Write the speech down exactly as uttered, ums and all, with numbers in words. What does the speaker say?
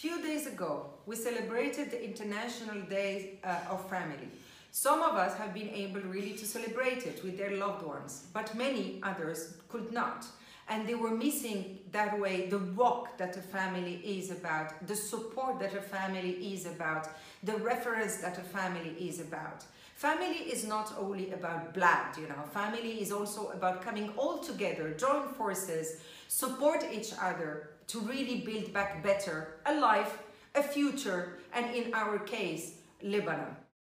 few days ago, we celebrated the International Day uh, of Family. Some of us have been able really to celebrate it with their loved ones, but many others could not. And they were missing that way the walk that a family is about, the support that a family is about, the reference that a family is about. Family is not only about blood, you know, family is also about coming all together, join forces, support each other to really build back better a life, a future, and in our case, Lebanon.